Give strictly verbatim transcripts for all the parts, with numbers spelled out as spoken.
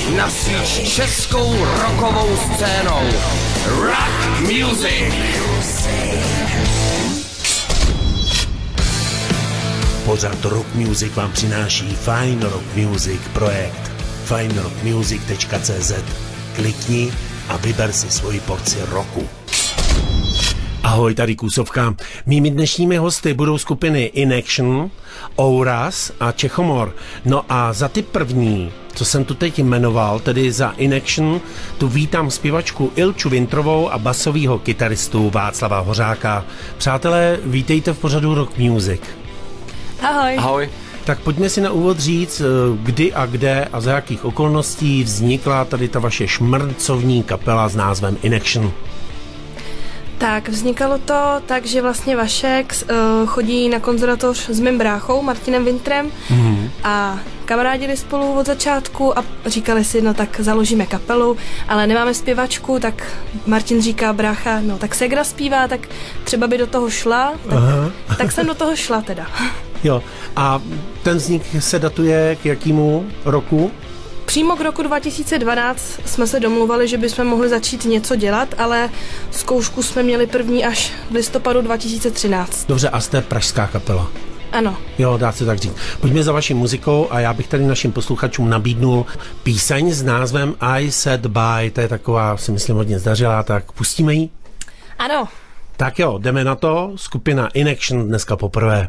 napříč českou rockovou scénou. Rock Music. Pořad Rock Music vám přináší Fine Rock Music projekt fine rock music tečka cé zet. Klikni a vyber si svoji porci roku. Ahoj, tady Kůsovka. Mými dnešními hosty budou skupiny In Action, Ouras a Čechomor. No a za ty první, co jsem tu teď jmenoval, tedy za In Action, tu vítám zpěvačku Ilču Vintrovou a basovýho kytaristu Václava Hořáka. Přátelé, vítejte v pořadu Rock Music. Ahoj. Ahoj. Tak pojďme si na úvod říct, kdy a kde a za jakých okolností vznikla tady ta vaše šmrncovní kapela s názvem In Action. Tak vznikalo to tak, že vlastně Vašek uh, chodí na konzervatoř s mým bráchou Martinem Vintrem mm. a kamarádili spolu od začátku a říkali si, no tak založíme kapelu, ale nemáme zpěvačku, tak Martin říká, brácha, no tak Segra zpívá, tak třeba by do toho šla, tak, tak jsem do toho šla teda. Jo, a ten vznik se datuje k jakému roku? Přímo k roku dva tisíce dvanáct jsme se domluvali, že bychom mohli začít něco dělat, ale zkoušku jsme měli první až v listopadu dva tisíce třináct. Dobře, a jste pražská kapela? Ano. Jo, dá se tak říct. Pojďme za vaší muzikou a já bych tady našim posluchačům nabídnul píseň s názvem I Said Bye. To je taková, si myslím, hodně zdařilá, tak pustíme ji? Ano. Tak jo, jdeme na to. Skupina In Action dneska poprvé.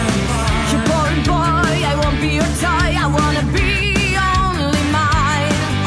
Boy, I won't be your toy, I wanna be only mine.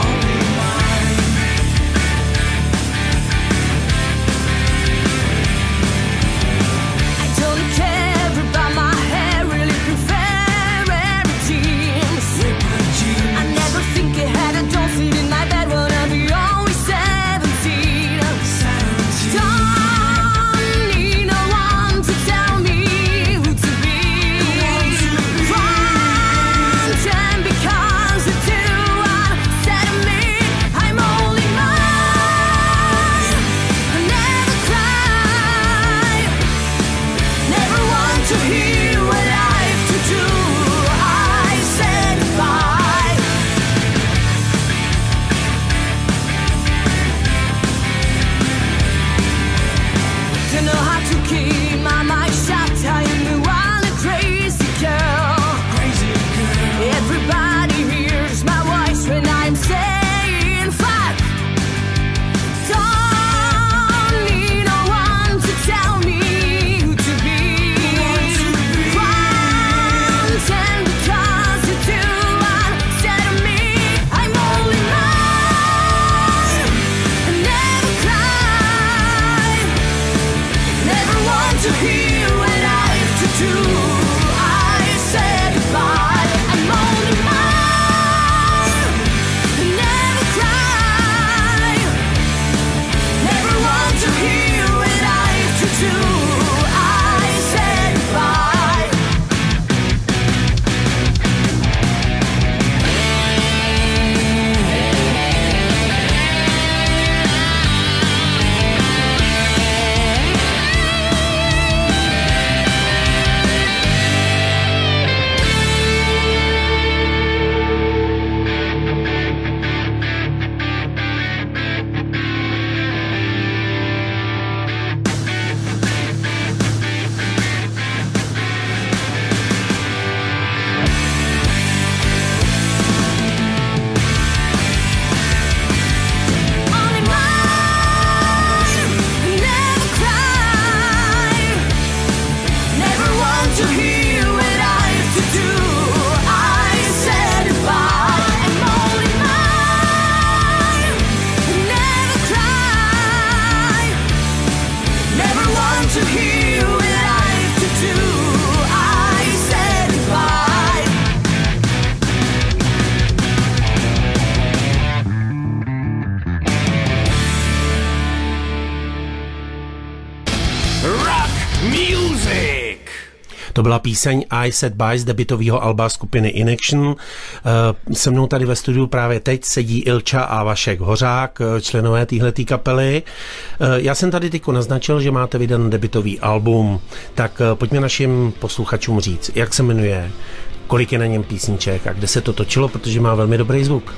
To byla píseň I Set By z debutového alba skupiny In Action. Se mnou tady ve studiu právě teď sedí Ilča a Vašek Hořák, členové téhletý kapely. Já jsem tady tyko naznačil, že máte vydan debutový album, tak pojďme našim posluchačům říct, jak se jmenuje, kolik je na něm písniček a kde se to točilo, protože má velmi dobrý zvuk.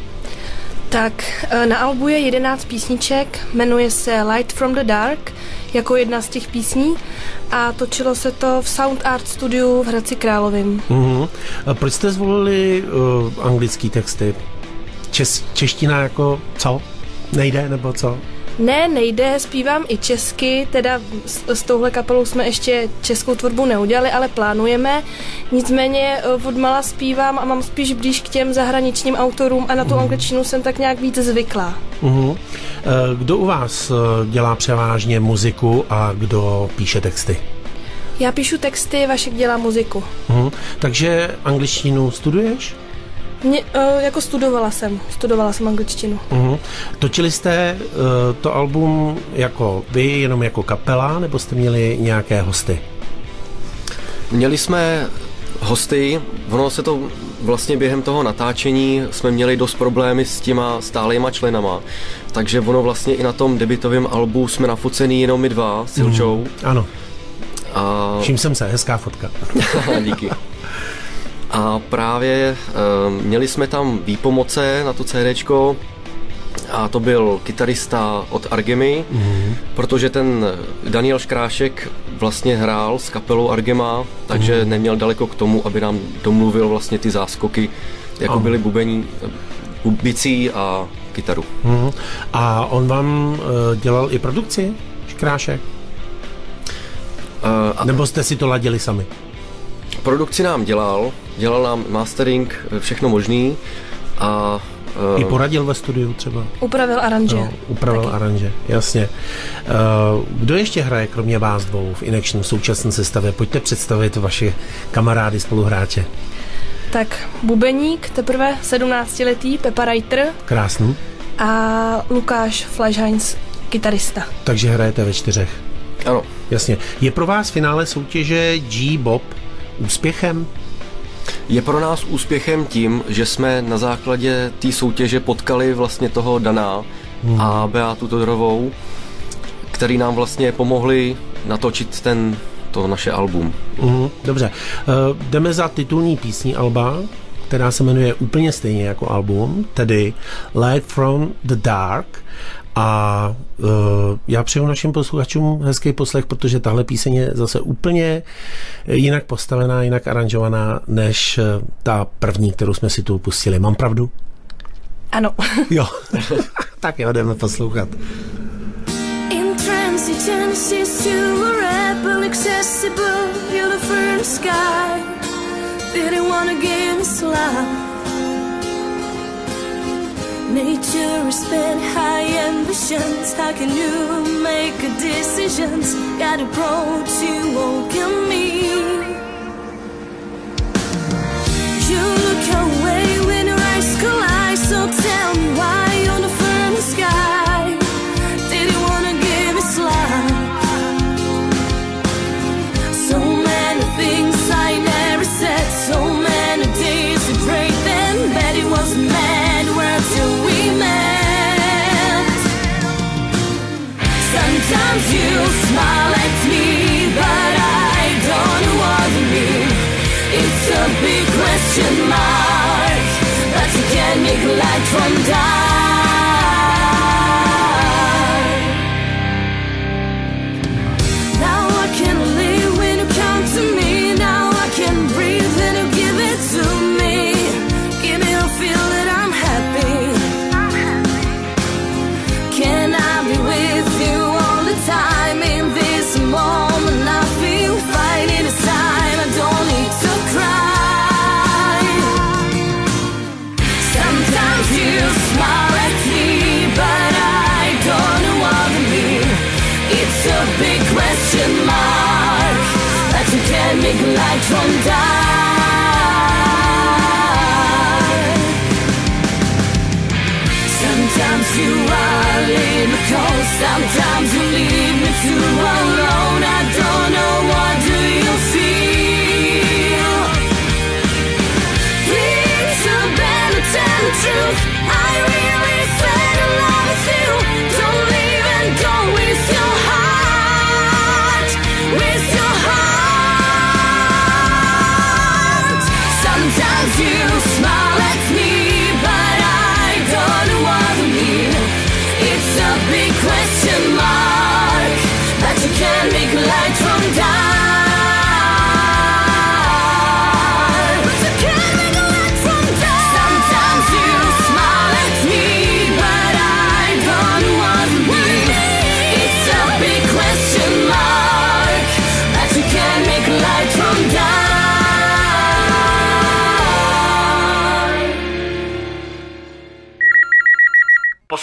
Tak na albu je jedenáct písniček, jmenuje se Light from the Dark, jako jedna z těch písní a točilo se to v Sound Art studiu v Hradci Královým. Mm-hmm. Proč jste zvolili uh, anglický texty? Čes, čeština jako co? Nejde nebo co? Ne, nejde, zpívám i česky, teda s, s touhle kapelou jsme ještě českou tvorbu neudělali, ale plánujeme. Nicméně odmala zpívám a mám spíš blíž k těm zahraničním autorům a na tu mm. angličtinu jsem tak nějak víc zvyklá. Mm-hmm. Kdo u vás dělá převážně muziku a kdo píše texty? Já píšu texty, Vašek dělá muziku. Mm. Takže angličtinu studuješ? Mě, uh, jako studovala jsem, studovala jsem angličtinu. Uh-huh. Točili jste uh, to album jako vy, jenom jako kapela, nebo jste měli nějaké hosty? Měli jsme hosty, ono se to vlastně během toho natáčení jsme měli dost problémy s těma stálejma členama, takže ono vlastně i na tom debutovém albu jsme nafocený jenom my dva s Ilčou. Uh-huh. Ano, a... všim jsem se, hezká fotka. Díky. A právě e, měli jsme tam výpomoce na to CDčko a to byl kytarista od Argemy, mm-hmm. protože ten Daniel Škrášek vlastně hrál s kapelou Argema, takže mm-hmm. neměl daleko k tomu, aby nám domluvil vlastně ty záskoky, jako oh. byly bubení, bicí a kytaru. Mm-hmm. A on vám e, dělal i produkci, Škrášek? E, a... Nebo jste si to ladili sami? Produkci nám dělal, dělal nám mastering, všechno možný a... Uh, I poradil ve studiu třeba? Upravil aranže. No, upravil taky. aranže, jasně. Uh, kdo ještě hraje kromě vás dvou v In Action v současné sestavě? Pojďte představit vaše kamarády, spoluhráče. Tak bubeník, teprve sedmnáctiletý, Pepa Reiter. Krásný. A Lukáš Fleischheinz, kytarista. Takže hrajete ve čtyřech? Ano. Jasně. Je pro vás finále soutěže G-Bob úspěchem? Je pro nás úspěchem tím, že jsme na základě té soutěže potkali vlastně toho Dana hmm. a Beatu Todorovou, který nám vlastně pomohli natočit ten, to naše album. Hmm, dobře. Uh, jdeme za titulní písní alba, která se jmenuje úplně stejně jako album, tedy Light from the Dark. A uh, já přeju našim posluchačům hezký poslech, protože tahle píseň je zase úplně jinak postavená, jinak aranžovaná, než ta první, kterou jsme si tu pustili. Mám pravdu? Ano. Jo. Tak jo, jdeme poslouchat. Intransigence to a rebel, accessible, uniform sky. Didn't wanna give us love. Nature is spent high ambitions. How can you make a decisions? Got approach you won't kill me. You look away when your eyes collide. So tell me why on the firm sky did you wanna give me slime? So many things I never said. So many days to break them. Bet it was mad where till we met. Sometimes you smile at me, but I don't know what you mean. It's a big question mark, but you can't make light from dark. Now I can live when you come to me. Now I can breathe when you give it to me. Give me a feel that I'm happy. Can I be with you all the time? In this moment I feel fine. In this time I don't need to cry. Sometimes you smile at me, but I don't know what I mean. It's a big question mark, that you can't make light from dark. Sometimes you are leave me cold, sometimes you leave me too alone. I don't know, what do you feel?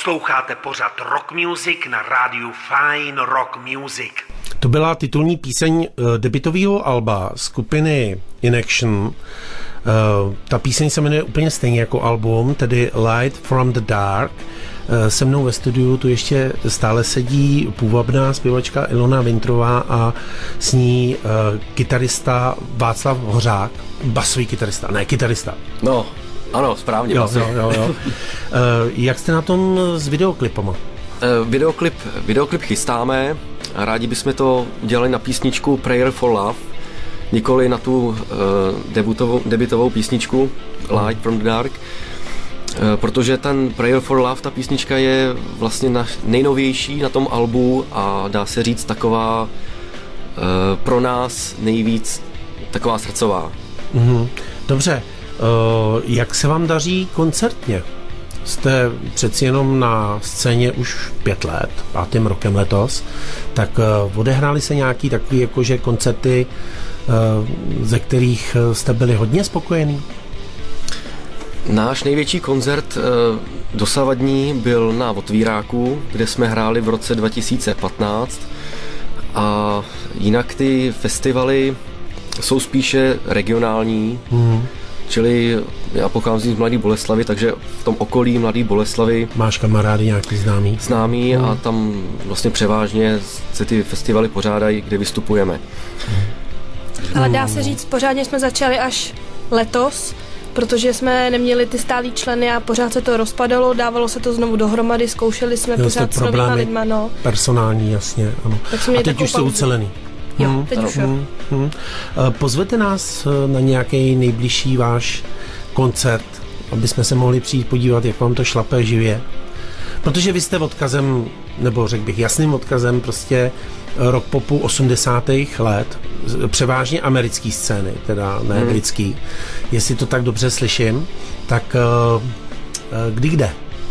Posloucháte pořad Rock Music na rádiu Fine Rock Music. To byla titulní píseň debutového alba skupiny In Action. Uh, ta píseň se jmenuje úplně stejně jako album, tedy Light from the Dark. Uh, se mnou ve studiu tu ještě stále sedí půvabná zpěvačka Ilona Vintrová a s ní uh, kytarista Václav Hořák, basový kytarista, ne kytarista. No, ano, správně. Jo, jo, jo, jo. Uh, jak jste na tom s videoklipama? Uh, videoklip, videoklip chystáme a rádi bychom to udělali na písničku Prayer for Love, nikoli na tu uh, debutovou, debutovou písničku Light from the Dark, uh, protože ten Prayer for Love, ta písnička je vlastně na, nejnovější na tom albu a dá se říct taková uh, pro nás nejvíc taková srdcová. Mm-hmm. Dobře, uh, jak se vám daří koncertně? Jste přeci jenom na scéně už pět let, pátým rokem letos, tak uh, odehrály se nějaký takový jakože koncerty, uh, ze kterých jste byli hodně spokojení? Náš největší koncert uh, dosavadní byl na Otvíráku, kde jsme hráli v roce dva tisíce patnáct a jinak ty festivaly jsou spíše regionální, mm. čili já pocházím z Mladé Boleslavi, takže v tom okolí Mladé Boleslavy máš kamarády nějaký známý? Známý mm. a tam vlastně převážně se ty festivaly pořádají, kde vystupujeme. Mm. Ale dá se říct, pořádně jsme začali až letos, protože jsme neměli ty stálí členy a pořád se to rozpadalo, dávalo se to znovu dohromady, zkoušeli jsme jo, pořád s novýma lidma. No. Personální, jasně, ano. A teď už jste ucelený. Jo, hmm, teď už jo. Hmm, hmm. Pozvete nás na nějaký nejbližší váš koncert, aby jsme se mohli přijít podívat, jak vám to šlape živě. Protože vy jste odkazem, nebo řekl bych jasným odkazem, prostě rock popu osmdesátých let, převážně americký scény, teda ne hmm. britský. Jestli to tak dobře slyším, tak kdy kde?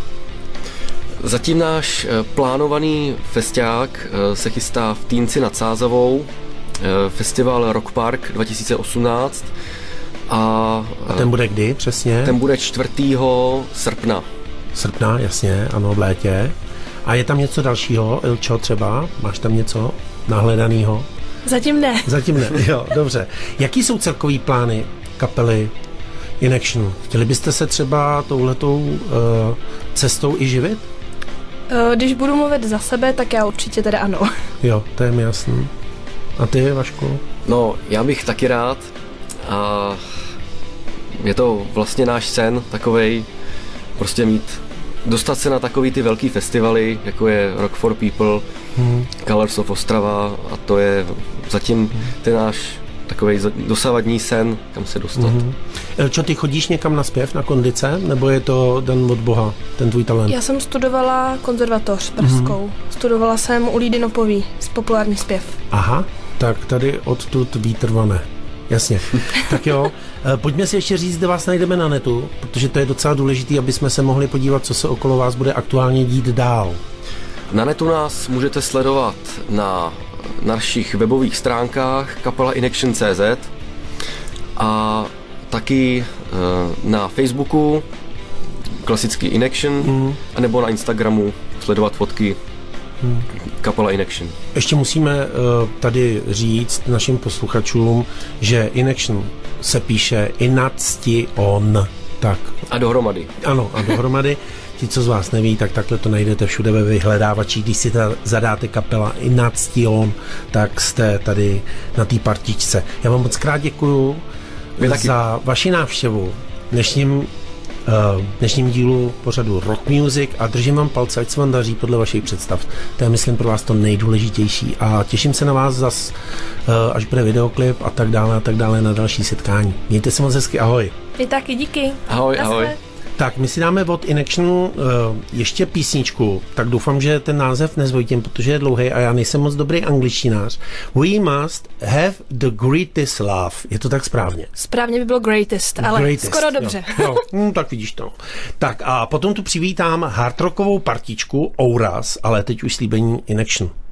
Zatím náš plánovaný festiák se chystá v Týnci nad Sázavou, festival Rock Park dva tisíce osmnáct. A, a ten bude kdy přesně? Ten bude čtvrtého srpna. Srpna, jasně, ano, v létě. A je tam něco dalšího, Ilčo třeba? Máš tam něco nahledanýho? Zatím ne. Zatím ne, jo, dobře. Jaký jsou celkový plány kapely In Action? Chtěli byste se třeba touhletou uh, cestou i živit? Když budu mluvit za sebe, tak já určitě teda ano. Jo, to je mi jasný. A ty, Vašku? No, já bych taky rád. A je to vlastně náš sen takovej, prostě mít, dostat se na takový ty velký festivaly, jako je Rock for People, hmm. Colors of Ostrava, a to je zatím hmm. ten náš takovej dosavadní sen, kam se dostat. Mm-hmm. Elčo, ty chodíš někam na zpěv, na kondice, nebo je to den od Boha, ten tvůj talent? Já jsem studovala konzervatoř pražskou. Mm-hmm. Studovala jsem u Lídy Nopový, populární zpěv. Aha, tak tady odtud vítr vane. Jasně. Tak jo, pojďme si ještě říct, kde vás najdeme na netu, protože to je docela důležité, aby jsme se mohli podívat, co se okolo vás bude aktuálně dít dál. Na netu nás můžete sledovat na našich webových stránkách kapela inaction tečka cé zet a taky uh, na Facebooku klasicky In-Action, mm. anebo na Instagramu sledovat fotky mm. kapela In-Action. Ještě musíme uh, tady říct našim posluchačům, že In-Action se píše Ination. Tak. A dohromady. Ano, a dohromady. Ti, co z vás neví, tak takhle to najdete všude ve vyhledávačích. Když si ta, zadáte kapela Ination, tak jste tady na té partičce. Já vám moc krát děkuju za vaši návštěvu v dnešním, uh, dnešním dílu pořadu Rock Music a držím vám palce, ať se vám daří podle vašich představ. To je, myslím, pro vás to nejdůležitější a těším se na vás zas, uh, až bude videoklip a tak dále a tak dále na další setkání. Mějte se moc hezky, ahoj. Vy taky, díky. Ahoj, ahoj. Tak, my si dáme od In-Action uh, ještě písničku, tak doufám, že ten název nezvojím, protože je dlouhý a já nejsem moc dobrý angličtinář. We must have the greatest love. Je to tak správně? Správně by bylo greatest, ale greatest, skoro dobře. Jo, jo. Hmm, tak vidíš to. Tak a potom tu přivítám hardrockovou partičku Ouras, ale teď už slíbení In-Action.